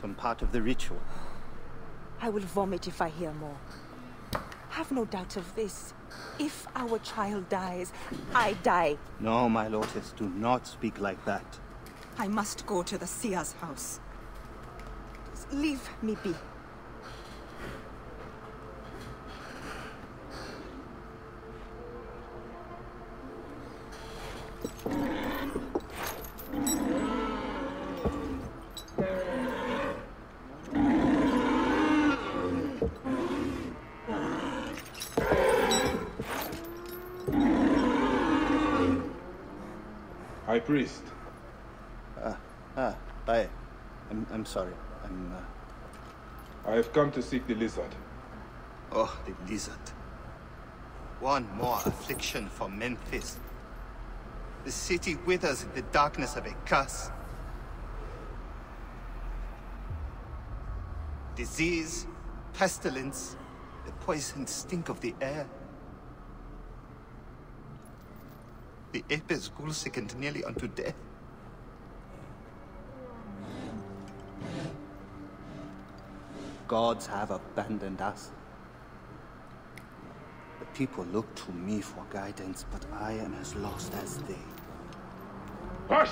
some part of the ritual. I will vomit if I hear more. Have no doubt of this. If our child dies, I die. No, my Lotus, do not speak like that. I must go to the Seer's house. Leave me be. High Priest. I'm sorry. I have come to seek the lizard. Oh, the lizard. One more affliction for Memphis. The city withers in the darkness of a curse. Disease, pestilence, the poison stink of the air. The ape is ghoul-sickened nearly unto death. Gods have abandoned us. The people look to me for guidance, but I am as lost as they. Hush!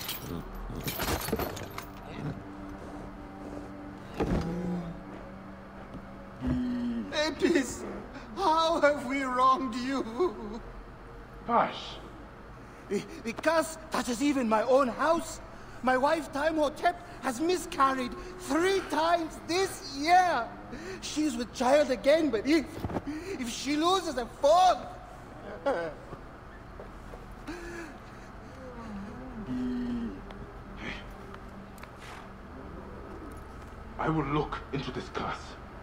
Apis, how have we wronged you? Hush! The curse touches even my own house. My wife, Timehotep, has miscarried 3 times this year. She's with child again, but if she loses a 4th... I will look into this curse.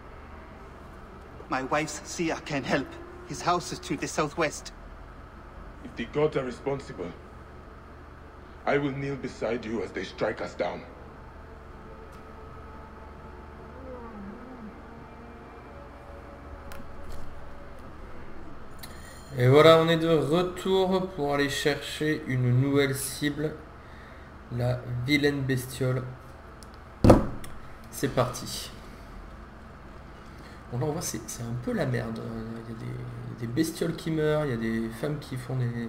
My wife's seer can help. His house is to the southwest. If the gods are responsible, I will kneel beside you as they strike us down. Et voilà, on est de retour pour aller chercher une nouvelle cible, la vilaine bestiole. C'est parti. Bon là on voit c'est un peu la merde. Il y a des bestioles qui meurent, il y a des femmes qui font des...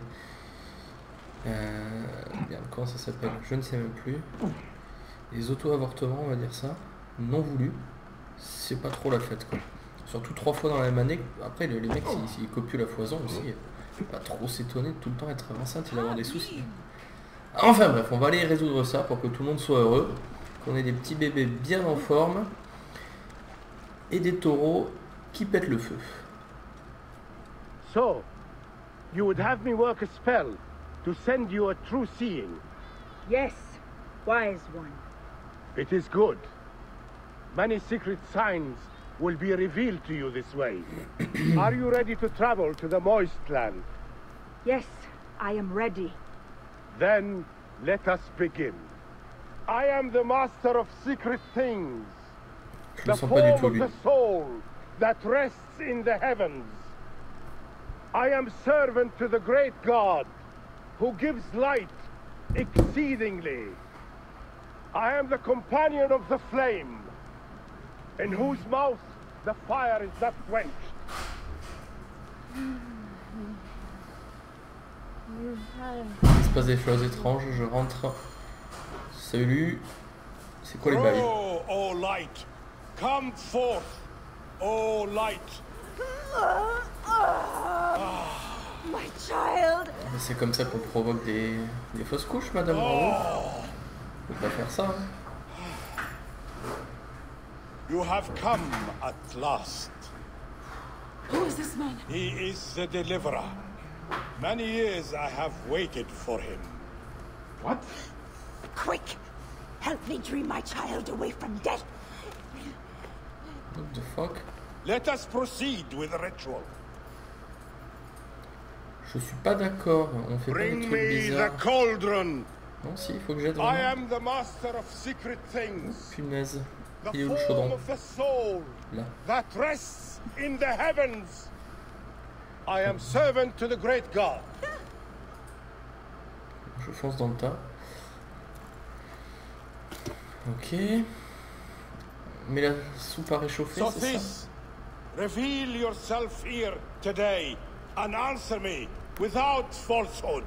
Merde, comment ça s'appelle? Je ne sais même plus. Les auto-avortements, on va dire ça. Non voulus. C'est pas trop la fête quoi. Surtout 3 fois dans la même année. Après les mecs s'ils copient la foison aussi, faut pas trop s'étonner de tout le temps être enceinte et d'avoir des soucis. Enfin bref, on va aller résoudre ça pour que tout le monde soit heureux. Qu'on ait des petits bébés bien en forme. Et des taureaux qui pètent le feu. So, you would have me work a spell to send you a true seeing? Yes, wise one. It is good. Many secret signs will be revealed to you this way. Are you ready to travel to the Moist Land? Yes, I am ready. Then, let us begin. I am the master of secret things. The form of the soul that rests in the heavens. I am servant to the great God, who gives light exceedingly. I am the companion of the flame, in whose mouth the fire is not quenched. Il se passe des choses étranges, je rentre. Salut. C'est quoi les bails? Oh light, come forth, oh light. My child. C'est comme ça qu'on provoque des fausses couches, madame. Bravo. Faut pas faire ça. Hein. You have come at last. Who is this man? He is the deliverer. Many years I have waited for him. What? Quick! Help me dream my child away from death. What the fuck? Let us proceed with the ritual. Je suis pas d'accord. On fait pas des Bring trucs me the bizarres. cauldron. Non, si, il faut que j'aide I vraiment. am the master of secret things. Punaise. The Il est où le form chaudron? of the soul Là. that rests in the heavens. I am servant to the great God. Je fonce dans le tas. Ok. Mais la soupe à réchauffer, c'est ça? Sothis, reveal yourself here today and answer me without falsehood.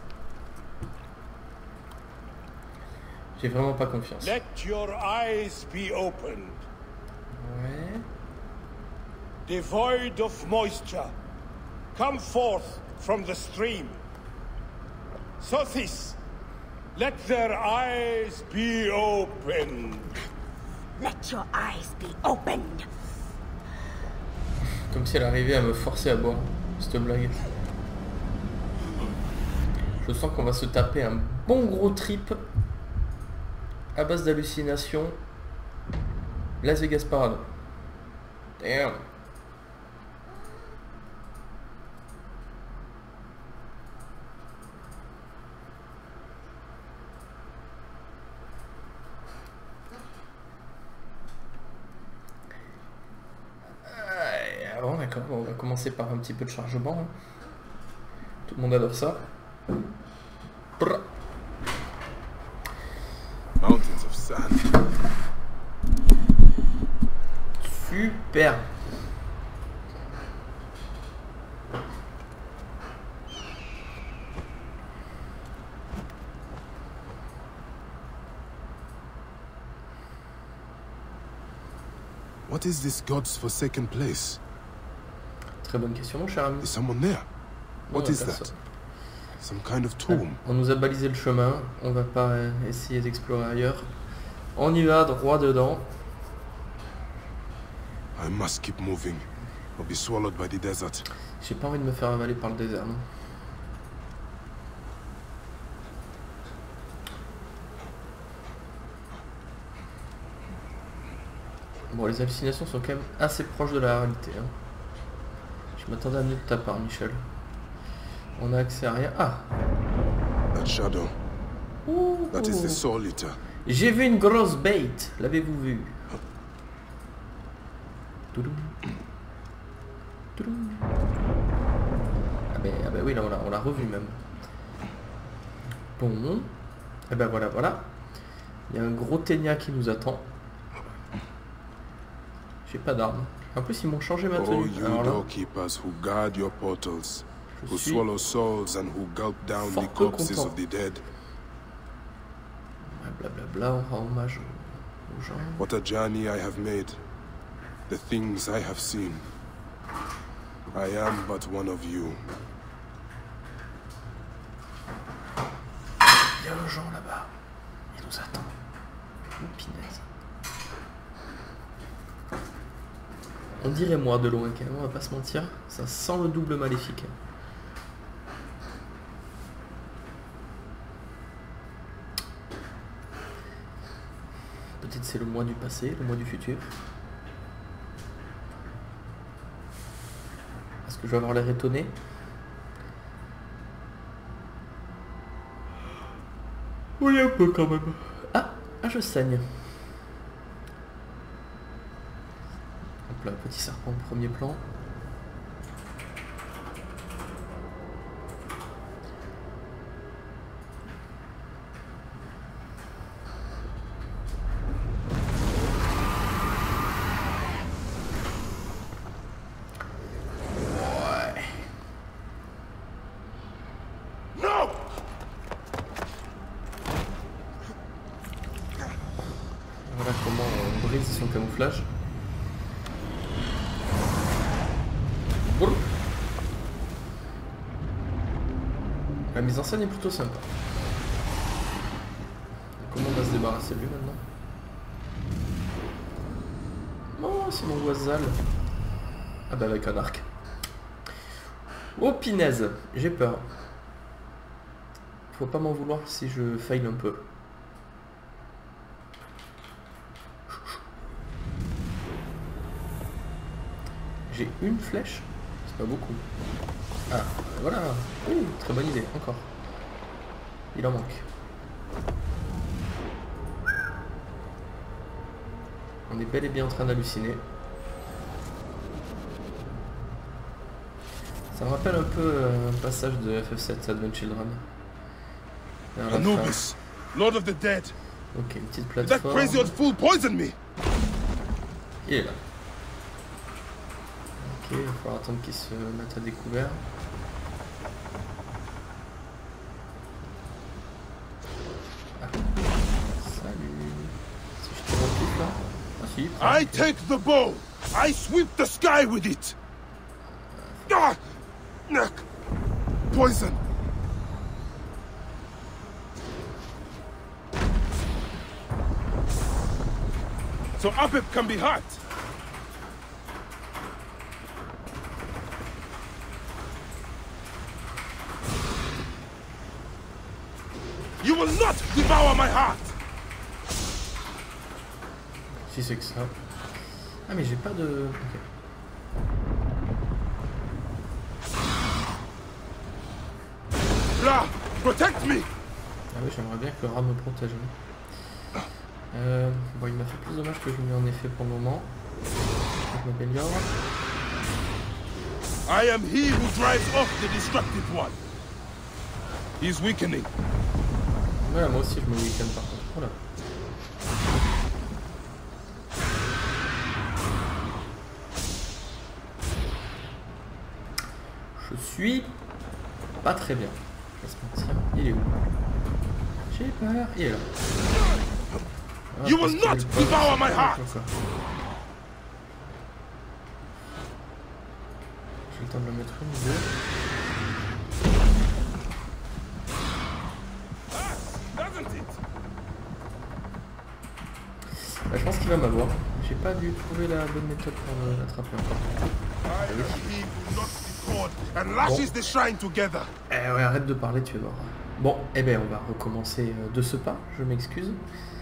J'ai vraiment pas confiance. Let your eyes be opened. Ouais. Devoid of moisture, come forth from the stream. Sothis, let their eyes be opened. Let your eyes be opened. Comme si elle arrivait à me forcer à boire, cette blague. Je sens qu'on va se taper un bon gros trip à base d'hallucinations. Las Vegas Parade. Damn. Bon, d'accord, on va commencer par un petit peu de chargement. Hein. Tout le monde adore ça. Brrr. Mountains of sand. Super. What is this God's forsaken place? Très bonne question, mon cher ami. Is someone there? What Non, is personne. that? Some kind of tomb. On nous a balisé le chemin, on va pas essayer d'explorer ailleurs. On y va droit dedans. I must keep moving, or be swallowed by the desert. J'ai pas envie de me faire avaler par le désert, non. Bon, les hallucinations sont quand même assez proches de la réalité. Hein. Je m'attendais à mieux de ta part, Michel. On a accès à rien. Ah! That shadow. Ouh. That is the soul eater. J'ai vu une grosse bête. L'avez-vous vu? Toudoum. Toudoum. Ah ben oui, là on l'a revu même. Bon. Et ben voilà. Il y a un gros ténia qui nous attend. J'ai pas d'armes. En plus, ils m'ont changé ma Oh, tenue. you Alors là, doorkeepers who guard your portals, je who suis swallow souls and who gulp down fort the peu corpses content. of the dead. Blablabla, on rend hommage aux gens. What a journey I have made. The things I have seen. I am but one of you. Il y a un gens là-bas. Il nous attend. Oh, pinaise. On dirait moi de loin quand même, on va pas se mentir. Ça sent le double maléfique. Peut-être c'est le moi du passé, le moi du futur. Est-ce que je vais avoir l'air étonné? Oui, un peu quand même. Ah, je saigne. Hop là, petit serpent au premier plan. Voilà comment on brise son camouflage. Boum. La mise en scène est plutôt sympa. Comment on va se débarrasser de lui maintenant? Oh, c'est mon voisin. Ah bah avec un arc. Oh pinaise, j'ai peur. Faut pas m'en vouloir si je faille un peu. J'ai une flèche, c'est pas beaucoup. Ah, voilà. Très bonne idée, encore. Il en manque. On est bel et bien en train d'halluciner. Ça me rappelle un peu un passage de FF7 Advent Children. Vers la fin. Anubis, Lord of the Dead. Ok, une petite Did that crazy plateforme. old fool poison me? Il est là. Ok, il va falloir attendre qu'il se mette à découvert. Ah. Salut. Si je te remplis là. Ah si. I take the bow. I sweep the sky with it. Ah! Neck. Poison. So Apep can be hurt. You will not devour my heart. Si c'est que ça. Ah mais j'ai pas de... Ok. Ra, protect me. Ah oui, j'aimerais bien que le rat me protège. Bon, il m'a fait plus dommage que je lui en ai fait pour le moment. Je m'améliore. I am he who drives off the destructive one. He is weakening. Ouais, moi aussi je me week-end par contre. Voilà. Je suis pas très bien. Je vais se mentir. Il est où? J'ai peur. Il est là. You will not devour my heart. J'ai le temps de le mettre une, deux. Bah, je pense qu'il va m'avoir. J'ai pas dû trouver la bonne méthode pour l'attraper encore. Bon. Ouais, arrête de parler, tu vas voir. Bon, eh ben on va recommencer de ce pas, je m'excuse.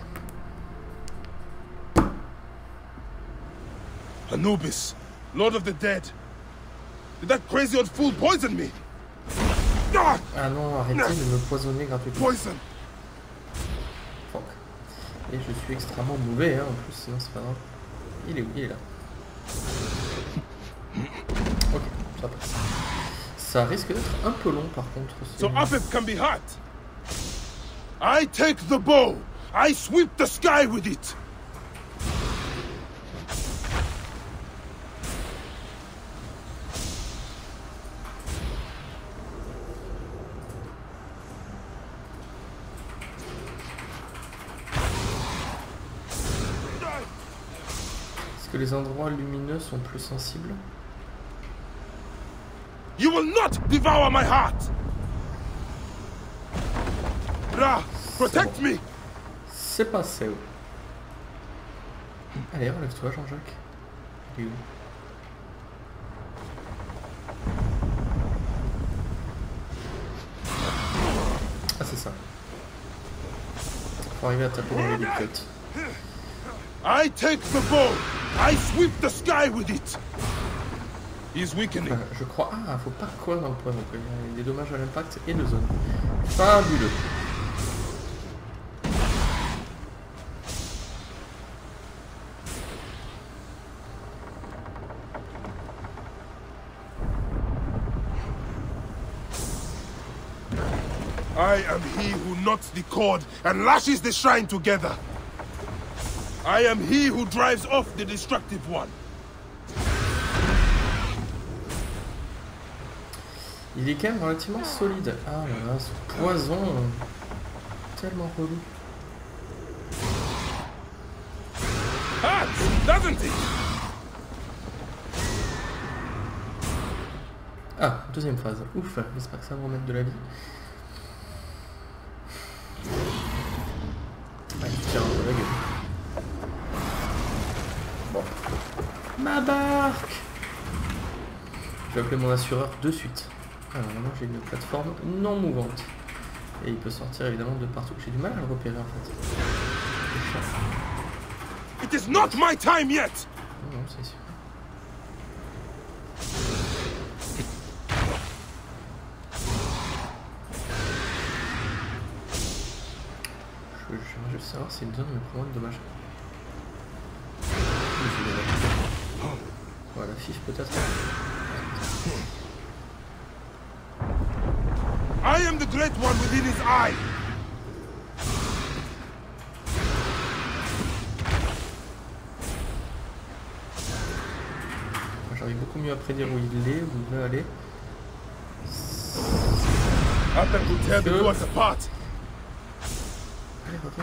Anubis, Lord of the Dead. Did that crazy old fool poison me? Ah non, arrêtez de me poisonner gratuitement. Poison. Fuck. Et je suis extrêmement mauvais, hein, en plus, sinon c'est pas grave. Il est où? Il est là. Ok, ça passe. Ça risque d'être un peu long par contre. So Apep can be hurt. I take the bow. I sweep the sky with it. Est-ce que les endroits lumineux sont plus sensibles? You will not devour my heart. Ra, protect me. C'est passé. Allez, relève-toi, Jean-Jacques. Il est où? Ah, c'est ça. Faut arriver à taper dans les big cuts. I take the bow. I sweep the sky with it. He's weakening. Je crois... Ah, faut pas courir dans le poison. Il y a des dommages à l'impact et de zone. Fabuleux. I am he who knots the cord and lashes the shrine together. I am he who drives off the destructive one. Il est quand même relativement solide. Ah là là, ce poison. Tellement relou. Ah, doesn't it? Ah, deuxième phase. Ouf, j'espère que ça va me remettre de la vie. Ah, il tire un peu la gueule. Bon. Ma barque! Je vais appeler mon assureur de suite. Alors maintenant j'ai une plateforme non mouvante. Et il peut sortir évidemment de partout. J'ai du mal à le repérer en fait. It is not my time yet. Non, c'est sûr. Je veux savoir si une zone me prend moins de dommages. Voilà, fiche peut-être. I am the great one within his eye. J'arrive beaucoup mieux à prédire où il est, où il veut aller. Allez, reviens.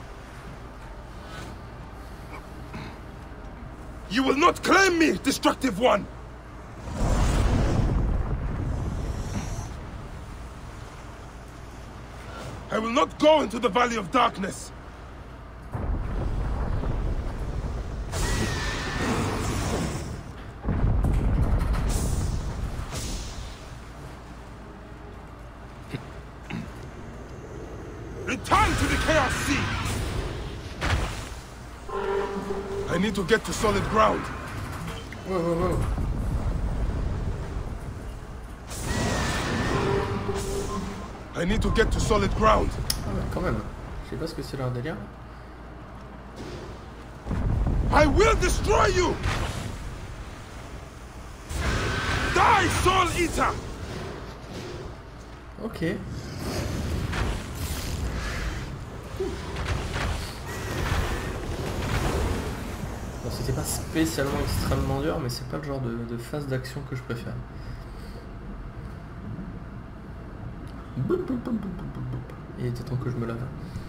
You will not claim me, destructive one! I will not go into the Valley of Darkness! Return to the Chaos Sea! I need to get to solid ground. Whoa, whoa, whoa. I need to get to solid ground. Ah ouais, quand même. Je sais pas ce que c'est leur délire. I will destroy you! Die, Soul Eater! Ok. Bon, c'était pas spécialement extrêmement dur, mais c'est pas le genre de phase d'action que je préfère. Il était temps que je me lave.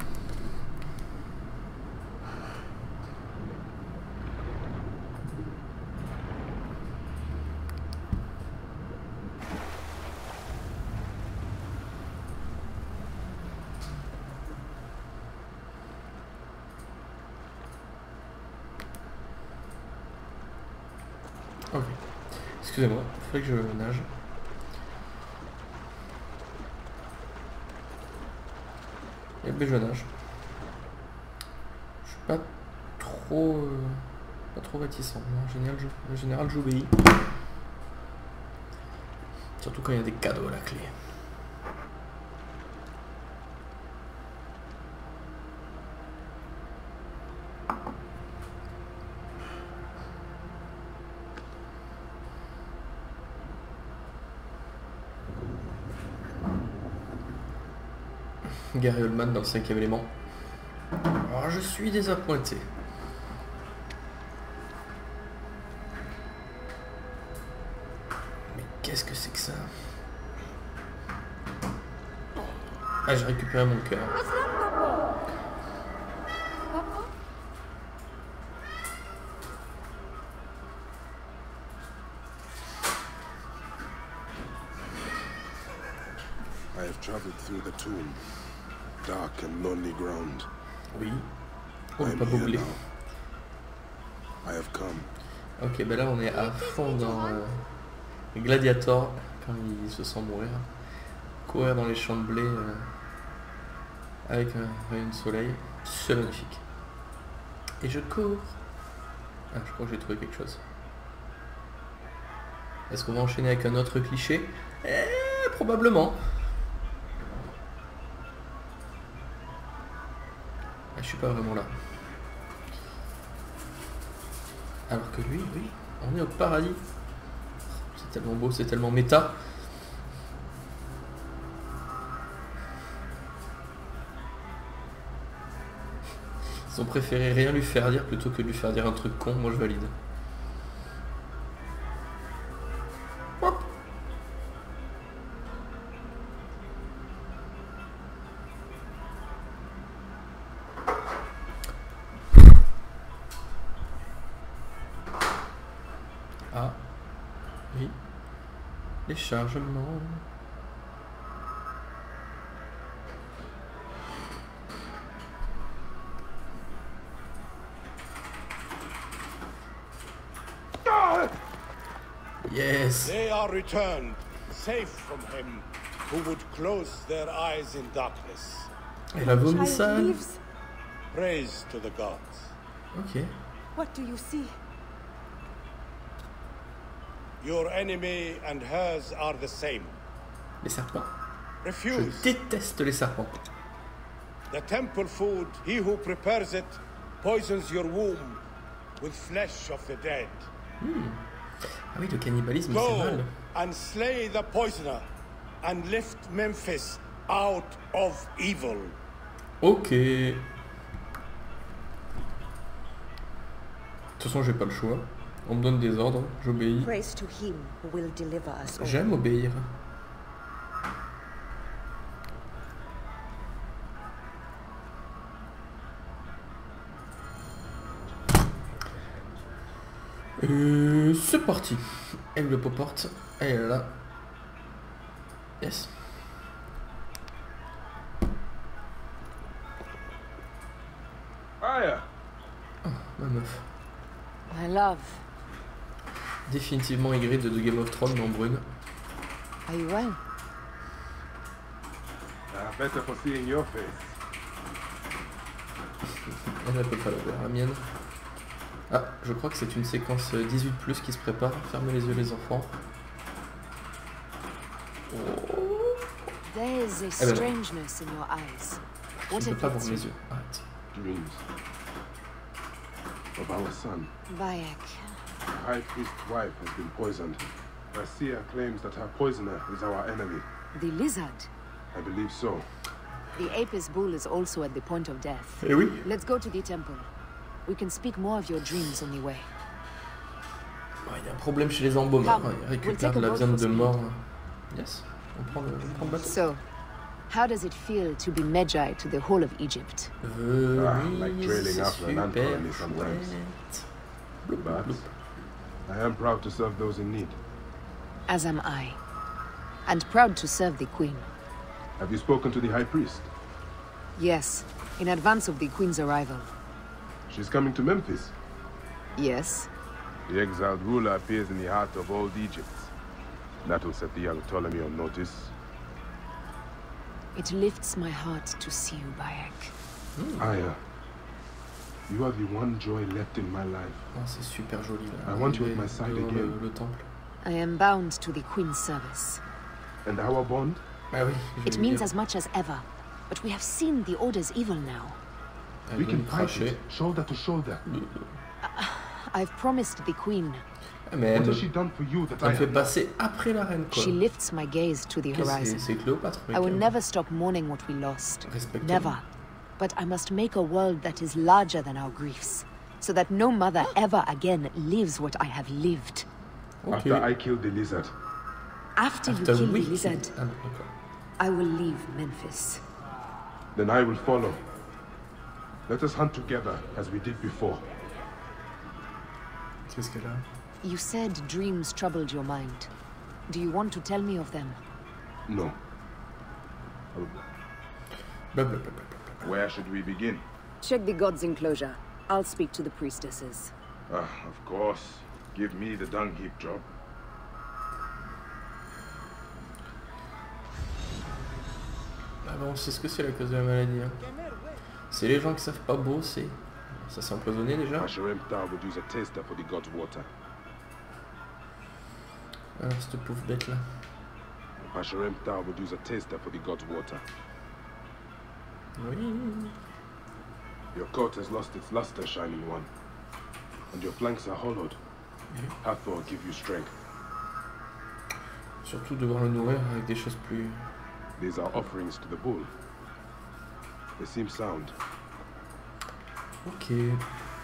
Ok. Excusez-moi, il fallait que je nage. Et ben je nage. Je suis pas trop réticent. En général j'obéis. Surtout quand il y a des cadeaux à la clé. Gary Oldman dans le 5e élément. Oh, je suis désappointé. Mais qu'est-ce que c'est que ça? Ah, j'ai récupéré mon cœur. I have traveled through the tomb. Dark and lonely ground. Oui. Oh, pas bouclé. I have come. Ok, ben là on est à fond dans Gladiator, quand il se sent mourir. Courir dans les champs de blé avec un rayon de soleil. C'est magnifique. Et je cours. Ah, je crois que j'ai trouvé quelque chose. Est-ce qu'on va enchaîner avec un autre cliché? Probablement. Je suis pas vraiment là. Alors que lui, oui, on est au paradis. C'est tellement beau, c'est tellement méta. Ils ont préféré rien lui faire dire plutôt que de lui faire dire un truc con. Moi je valide. Hop. Ah, oui, les chargements. Yes. They are returned, safe from him who would close their eyes in darkness. Elle a vomi ça. Praise to the gods. Ok. What do you see? Your enemy and hers are the same. Les serpents. Refuse. Je déteste les serpents. The temple food, he who prepares it, poisons your womb with flesh of the dead. Ah oui, le cannibalisme, c'est Go mal. and slay the poisoner and lift Memphis out of evil. Ok. De toute façon, j'ai pas le choix. On me donne des ordres, j'obéis. Praise to him who will deliver us all. J'aime obéir. C'est parti. Elle le porte. Elle est là. Yes. Aya. Oh, ma meuf. My love, Définitivement Ygritte de Game of Thrones, mais en brune. are you well? Better for seeing your face. Elle peut pas la voir, la mienne. Ah, je crois que c'est une séquence 18+ qui se prépare. Fermez les yeux les enfants. There's a strangeness in your eyes. Je ne peux pas voir mes yeux. Arrête. Dreams of our son. Bayek. The High Priest's wife has been poisoned. Garcia claims that her poisoner is our enemy. The lizard. I believe so. The Apis bull is also at the point of death. Eh oui. Let's go to the temple. We can speak more of your dreams on the way. Il y a un problème chez les embaumeurs. Ils récupèrent de la viande de mort. Yes. On prend le bateau. So, how does it feel to be Magi to the whole of Egypt? Like trailing after an ant colony sometimes. But I am proud to serve those in need. As am I. And proud to serve the Queen. Have you spoken to the High Priest? Yes, in advance of the Queen's arrival. She's coming to Memphis. Yes. The exiled ruler appears in the heart of old Egypt. That will set the young Ptolemy on notice. It lifts my heart to see you, Bayek. Aya, you are the one joy left in my life. Oh, c'est super joli là. I want you at my side again. Le temple. I am bound to the Queen's service. And our bond? Ah oui, it means as much as ever. But we have seen the Order's evil now. We can fight it, shoulder to shoulder. I've promised the Queen. Mais what has she done for you that I fait passer après la reine quoi. She lifts my gaze to the horizon. C'est Cléopâtre. I will never stop mourning what we lost. Respectable. Never. But I must make a world that is larger than our griefs, so that no mother ever again lives what I have lived. Okay. After I killed the lizard. After you kill the lizard, I will leave Memphis. Then I will follow. Let us hunt together as we did before. Qu'est-ce qu'elle a? You said dreams troubled your mind. Do you want to tell me of them? No. Blah, blah, blah, blah. Where should we begin? Check the god's enclosure. I'll speak to the priestesses. Of course. Give me the dung heap job. Ah bah on sait ce que c'est la cause de la maladie. Hein. C'est les gens qui savent pas bosser. Ça s'est empoisonné déjà. would use a taster for the god's water. Alors cette pauvre bête là. would use a taster for the god's water. Oui. Your coat has lost its luster, Shining One. And your flanks are hollowed. Hathor give you strength. Surtout devoir le nourrir avec des choses plus... These are offerings to the bull. They seem sound. Ok. Le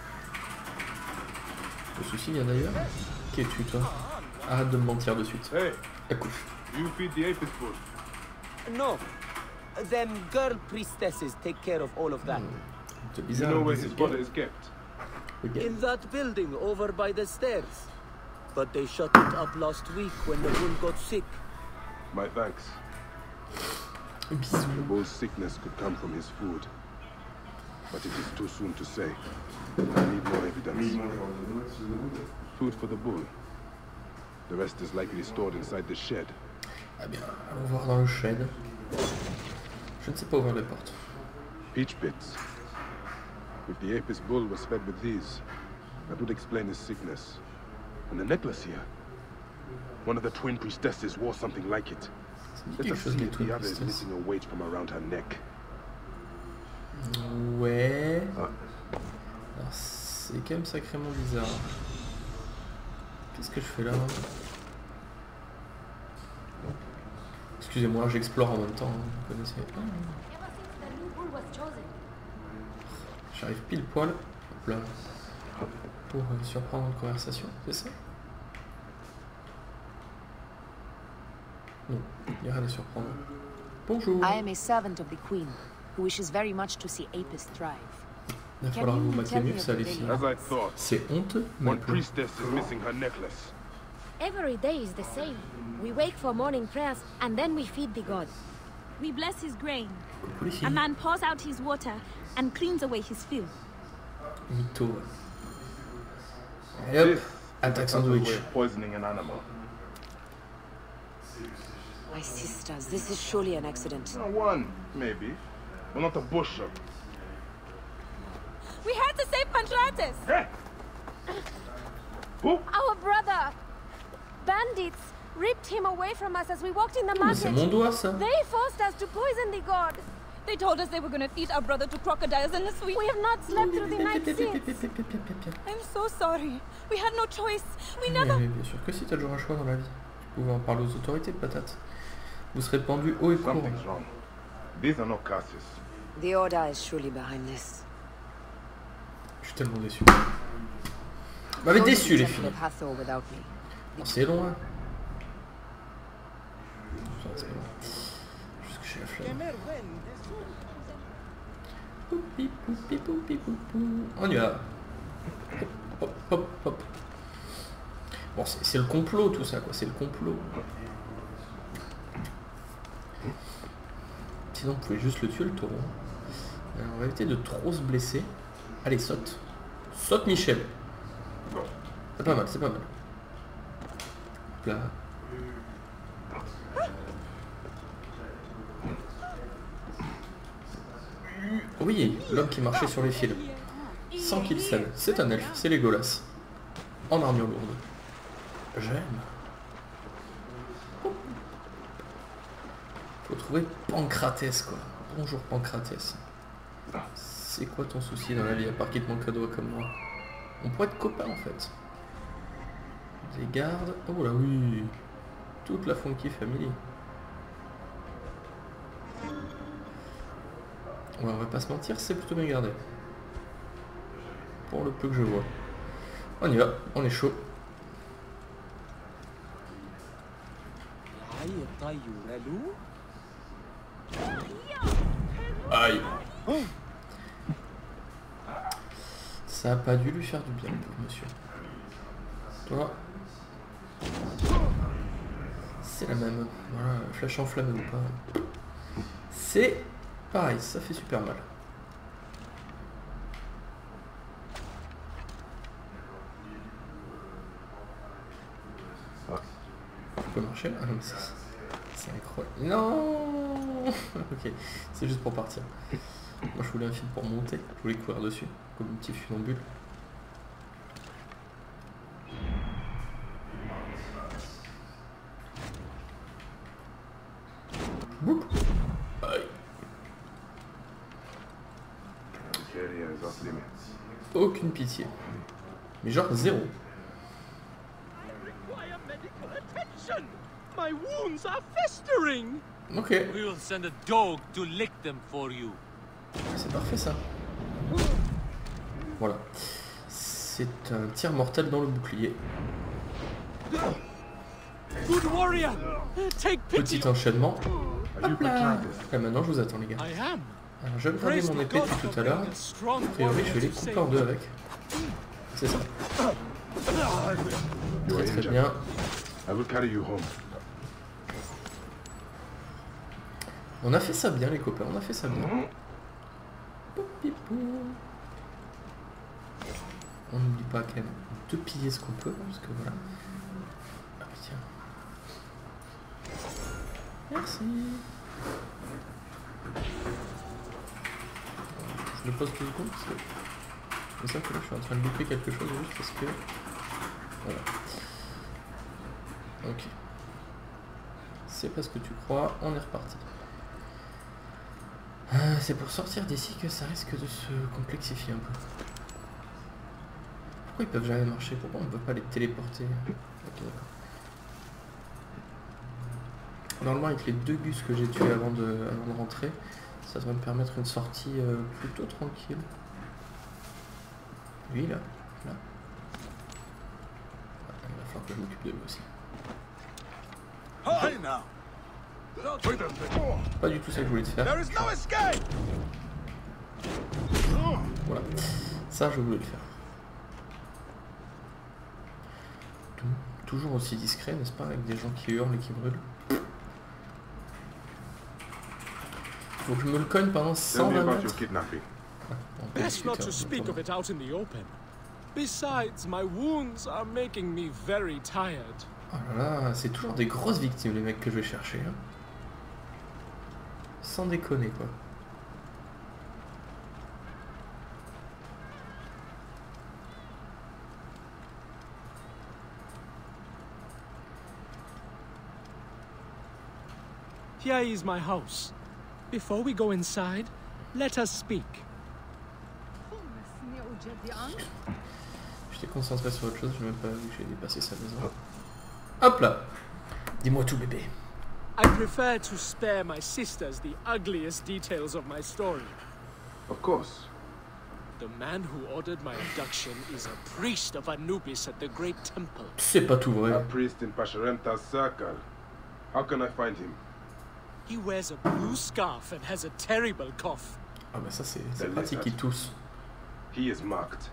souci vient d'ailleurs. Qui es-tu toi? Arrête de me mentir de suite. Hey, accouche. You feed the Apis bull? No. Them girl priestesses take care of all of that. C'est You bizarre. know where his body is kept? In that building over by the stairs. But they shut it up last week when the bull got sick. My thanks. Bisous. The bull's sickness could come from his food. But it is too soon to say. I need more evidence. Food for the bull. The rest is likely stored inside the shed. Ah bien, allons voir dans le shed. Je ne sais pas ouvrir les portes. Peach bits. If the Apis bull was fed with these, that would explain his sickness. And the necklace here. One of the twin priestesses wore something like it. Let us see if the other is missing a weight from around her neck. Ouais. Alors c'est quand même sacrément bizarre. Qu'est-ce que je fais là? Excusez-moi, j'explore en même temps, hein, vous connaissez. J'arrive pile poil. Hop là. pour surprendre une conversation, c'est ça? Non, il n'y a rien à surprendre. Bonjour. I am a servant of the Queen, who wishes very much to see Apis thrive. Il va falloir vous maquiller mieux que ça, les filles. As I thought, C'est honteux, mais one priestess is missing her necklace. Every day is the same. We wake for morning prayers and then we feed the god. We bless his grain. coucou les filles. A man pours out his water and cleans away his filth. Mytho. Et hop, This attaque is another way sandwich. of poisoning an animal. My sisters, this is surely an accident. One, maybe, but not a bushel. We had to save Pantratus! Hey! Who? Our brother! Bandits ripped him away from us as we walked in the Mais c'est market. mon doigt, ça. They forced us to poison the god. They told us they were gonna feed our brother to crocodiles in the sweet. We have not slept through the night since. I'm so sorry. We had no choice. We Mais never... bien sûr que si, t'as toujours un choix dans la vie. Tu pouvais en parler aux autorités, patate. Vous serez pendu haut et court. Something's wrong. These are not curses. The Order is surely behind this. Je suis tellement déçu. M'avez déçu, les filles. C'est loin. C'est pas loin. Juste que j'ai la flemme. Poupi, poupi, poupi, poupou. On y va. Hop, hop, hop. Bon, c'est le complot, tout ça, quoi. C'est le complot. Sinon, vous pouvez juste le tuer, le taureau. Alors, on va éviter de trop se blesser. Allez, saute. Saute, Michel. C'est pas mal, c'est pas mal. Là. Oui, l'homme qui marchait sur les fils. Sans qu'il savent. C'est un elfe, c'est Legolas. En armure lourde. J'aime. Faut trouver Pancratès, quoi. Bonjour, Pancratès. C'est quoi ton souci dans la vie, à part qu'il te manque un doigt comme moi? On pourrait être copains, en fait. Des gardes. Oh là oui. Toute la Funky Family. Ouais, on va pas se mentir, c'est plutôt bien gardé. Pour le peu que je vois. On y va, on est chaud. Aïe. Ça a pas dû lui faire du bien, pauvre monsieur. Toi. C'est la même. Voilà, flèche enflammée ou pas. C'est pareil, ça fait super mal. On peut marcher là? Ah non, mais c'est incroyable. Non. Ok, c'est juste pour partir. Moi je voulais un fil pour monter, je voulais courir dessus, comme un petit funambule. Boum. Aïe. Aucune pitié. Mais genre zéro. My wounds are festering. Ok. We will send a dog to lick them for you. C'est parfait ça. Voilà. C'est un tir mortel dans le bouclier. Good warrior, take pity. Petit enchaînement. Hop là. Et maintenant je vous attends les gars. I am. Alors je vais graver mon épée depuis tout à l'heure. A priori je vais les couper en deux avec. C'est ça. Très très bien. I will carry you home. On a fait ça bien les copains, on a fait ça bien. On n'oublie pas quand même de piller ce qu'on peut, parce que voilà. Ah tiens. Merci. Je le pose plus du coup, parce que c'est ça que là je suis en train de louper quelque chose juste parce que... Voilà. Ok. C'est pas ce que tu crois, on est reparti. C'est pour sortir d'ici que ça risque de se complexifier un peu. Pourquoi ils peuvent jamais marcher? Pourquoi on ne peut pas les téléporter? Ok, d'accord. Normalement avec les deux gus que j'ai tués avant de rentrer, ça devrait me permettre une sortie plutôt tranquille. Lui là, là. que je m'occupe de lui aussi. Pas du tout ça que je voulais te faire. Voilà. Ça, je voulais le faire. Toujours aussi discret, n'est-ce pas, avec des gens qui hurlent et qui brûlent. Faut que je me le cogne pendant 120 mètres. Best not to speak of it out in the open. Besides, my wounds are making me very tired. Oh là là, c'est toujours des grosses victimes les mecs que je vais chercher. Hein. Sans déconner quoi. Here is my house. Before we go inside, let us speak. J'étais concentré sur autre chose, je n'ai même pas vu que j'ai dépassé sa maison. Hop là. Dis-moi tout bébé. I prefer to spare my sisters the ugliest details of my story. Of course. The man who ordered my abduction is a priest of Anubis at the Great Temple. C'est pas tout vrai. A priest in Pasherentas circle. How can I find him? He wears a blue scarf and has a terrible cough. Ah bah ça c'est pratique, il tousse. He is marked.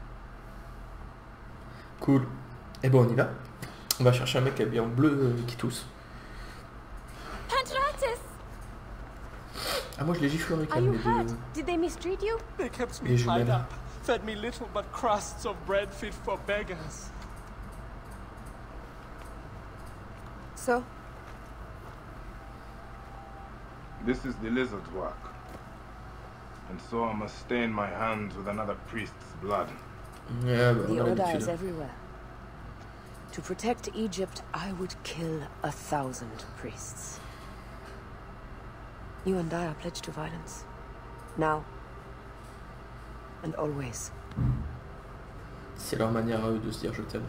Cool. Et bon on y va. On va chercher un mec habillé en bleu qui tousse. Pantratus! Ah moi je les giflerai quand même les deux. Did they mistreat you? They kept me tied up, fed me little but crusts of bread fit for beggars. So? This is the lizard's work. And so I must stain my hands with another priest's blood. Yeah, bah, the order is everywhere. To protect Egypt, I would kill 1,000 priests. You and I are pledged to violence. Now. And always. C'est leur manière à eux de se dire je t'aime.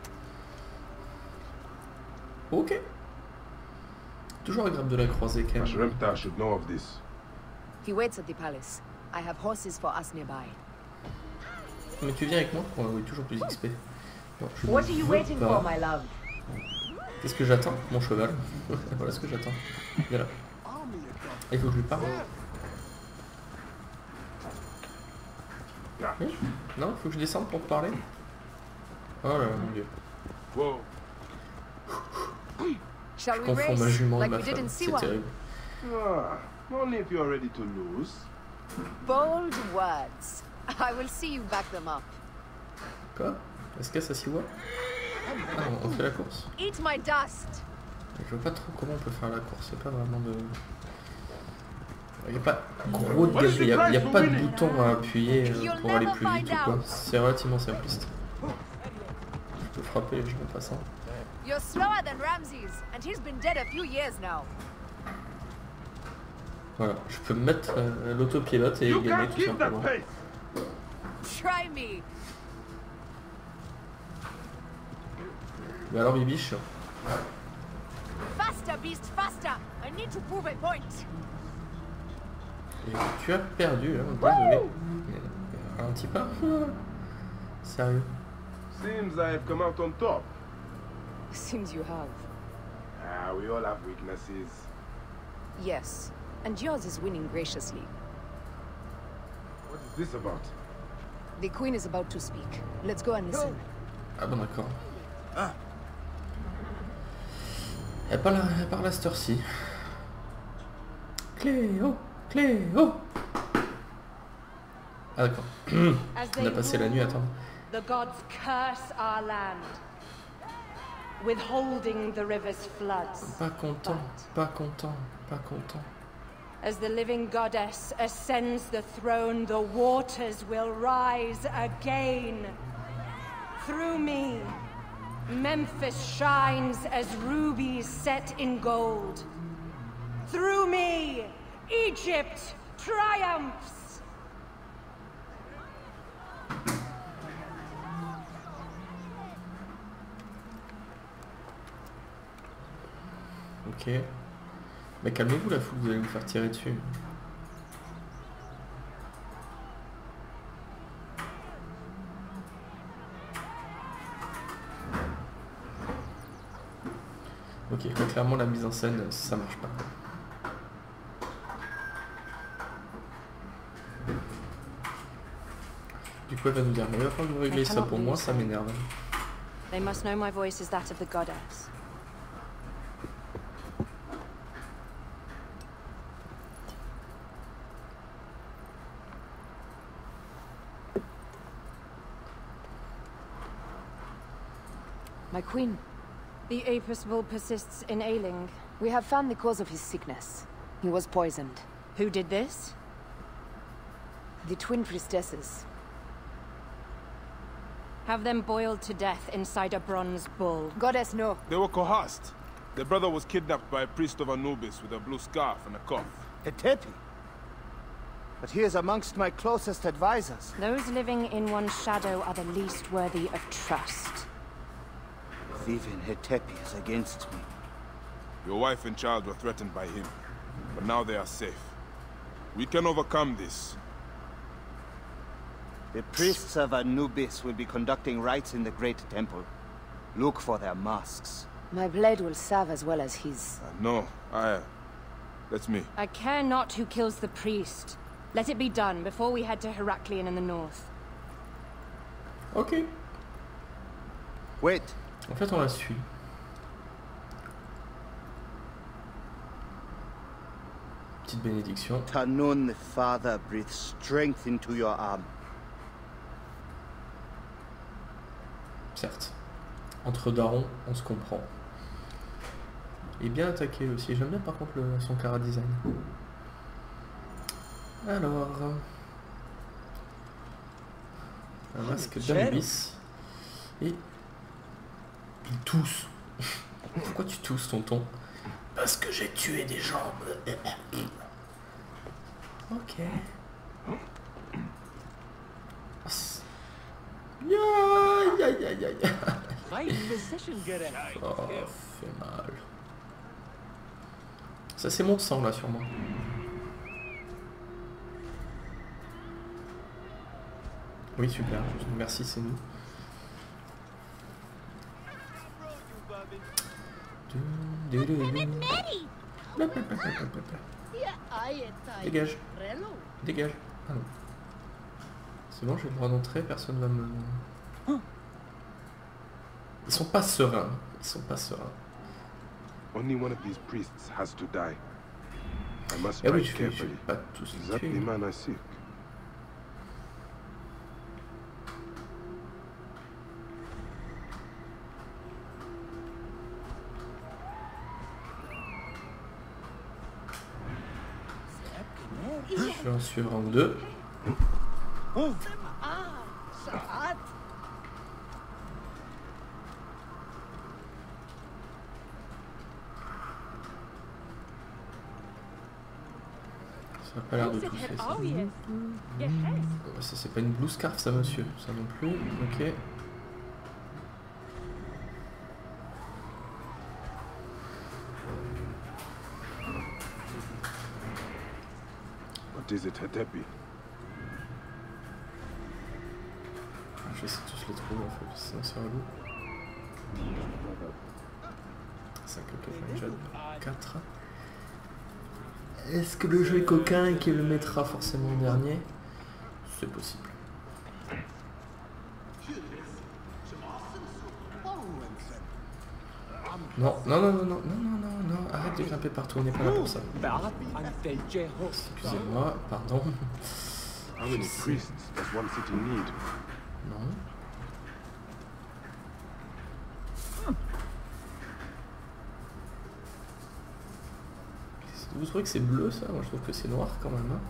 Ok. Toujours agréable de la croiser quand même. Pasherentas should know of this. He waits at the palace. I have horses for us nearby. Mais tu viens avec moi pour avoir toujours plus XP. Non, je What are you waiting pas. for, my love? Qu'est-ce que j'attends? Mon cheval. Voilà ce que j'attends. Viens là. Il faut que je lui parle. Oui. Non, il faut que je descende pour te parler. Oh là là, mon dieu. Whoa. Shall Je we confonds ma race jument et like ma we did femme. in C'est Siwa? terrible. Ah, only if you are ready to lose. Bold words. I will see you back them up. Quoi? Est-ce que ça s'y voit? Ah, on fait la course. Eat my dust. Je vois pas trop comment on peut faire la course. Il n'y a pas vraiment de... Il n'y a pas gros de gameplay. Il n'y a pas de bouton à appuyer pour aller plus vite ou quoi. C'est relativement simpliste. Je peux frapper les gens en passant. You're slower than Ramses, and he's been dead a few years now. Voilà, je peux me mettre l'autopilote et gagner tout simplement. Try me. Mais alors Bibiche. Faster, beast, faster. I need to prove a point. Et tu as perdu, hein, désolé. Un petit pas. Sérieux. Seems I have come out on top. Seems you have. Ah, we all have weaknesses. Yes, and yours is winning graciously. What is this about? The queen is about to speak. Let's go and listen. Ah bon d'accord. Elle parle à cette heure-ci. Cléo, Cléo. Ah d'accord. On a passé la nuit à attendre. The gods curse our land, withholding the river's floods. Pas content, pas content, pas content. As the living goddess ascends the throne, the waters will rise again. Through me, Memphis shines as rubies set in gold. Through me, Egypt triumphs. Ok. Mais calmez-vous la foule, vous allez vous faire tirer dessus. Ok, là, clairement la mise en scène, ça marche pas. Du coup, elle va nous dire, mais il va falloir que vous réglez ça pour moi, ça m'énerve. They must know my voice is that of the goddess. My queen. The Apis bull persists in ailing. We have found the cause of his sickness. He was poisoned. Who did this? The twin priestesses. Have them boiled to death inside a bronze bull. Goddess, no. They were coerced. Their brother was kidnapped by a priest of Anubis with a blue scarf and a cough. Hetepi? But he is amongst my closest advisors. Those living in one's shadow are the least worthy of trust. Even Hetepi is against me. Your wife and child were threatened by him, but now they are safe. We can overcome this. The priests of Anubis will be conducting rites in the Great Temple. Look for their masks. My blade will serve as well as his. No, that's me. I care not who kills the priest. Let it be done before we head to Heraklion in the north. Ok. Wait. En fait, on la suit. Petite bénédiction. Tanun the Father breathes strength into your arm. Certes. Entre darons, on se comprend. Et bien attaqué aussi. J'aime bien par contre son cara design. Alors... un masque d'Anubis. Et... il tousse. Pourquoi tu tousses, tonton? Parce que j'ai tué des gens. Ok. Oh, fait mal. Ça c'est mon sang là sur moi. Oui super, merci c'est nous. Dégage. Dégage. Ah non. C'est bon, j'ai le droit d'entrer, personne va me... Ils sont pas sereins. Ils sont pas sereins. Only one of these priests has to die. I must Ah oui, strike carefully. pas tous Is that the man I seek? Je vais en suivre un ou deux. Ça n'a pas l'air de tousser ça. Ça c'est pas une blue scarf ça monsieur, ça non plus, ok. What is it, Hetepi? Je vais essayer de tous les trouver en fait, sinon c'est relou. 5 déjà 4. Est-ce que le jeu est coquin et qu'il le mettra forcément en dernier? C'est possible. Non, non, non, non, non, non, non, non, arrête de grimper partout, on n'est pas là pour ça. Excusez-moi, pardon. How many priests does one city need? Non. Vous trouvez que c'est bleu ça? Moi je trouve que c'est noir quand même. Hein.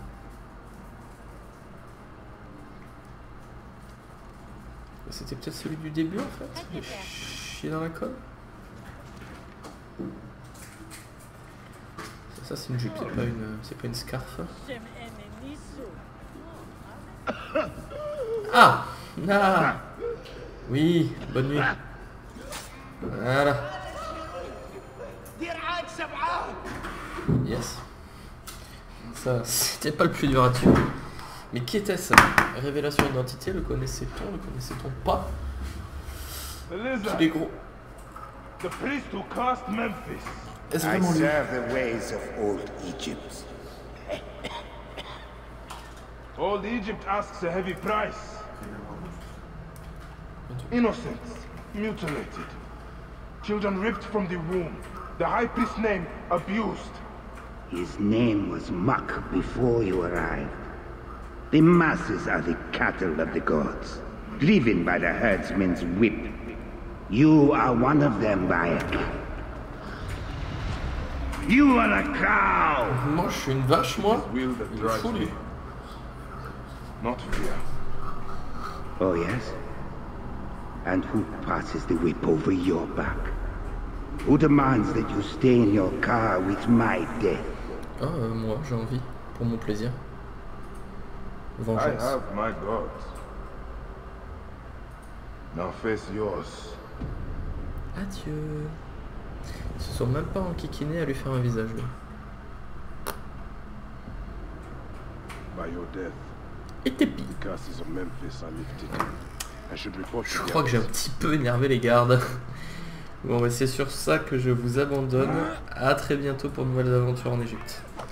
C'était peut-être celui du début en fait. J'ai chié dans la colle. Ça c'est une jupe, c'est pas une scarf. Ah! Ah! Oui, bonne nuit. Voilà. Yes. Ça, c'était pas le plus dur à tuer. Mais qui était-ce? Révélation d'identité, le connaissait-on pas? Il est gros. The priest who cursed Memphis. Est-ce I vraiment lui? serve the ways of old Egypt. Old Egypt asks a heavy price. Innocents mutilated. Children ripped from the womb. The high priest's name abused. His name was Muck before you arrived. The masses are the cattle of the gods, driven by the herdsman's whip. You are one of them, Bayek. You are a cow! Moi, je suis une vache, moi. Will that Il est drives fou, lui. me. Not fear. Oh, yes? And who passes the whip over your back? Who demands that you stay in your car with my death? Ah, moi, j'ai envie. Pour mon plaisir. I Vengeance. have my gods. Now face yours. Adieu. Ils se sont même pas enquiquinés à lui faire un visage, lui. By your death, Et tépi. the curses of Memphis are lifted. I should report Je to the crois que j'ai un others. petit peu énervé les gardes. Bon, bah, c'est sur ça que je vous abandonne. À très bientôt pour de nouvelles aventures en Égypte.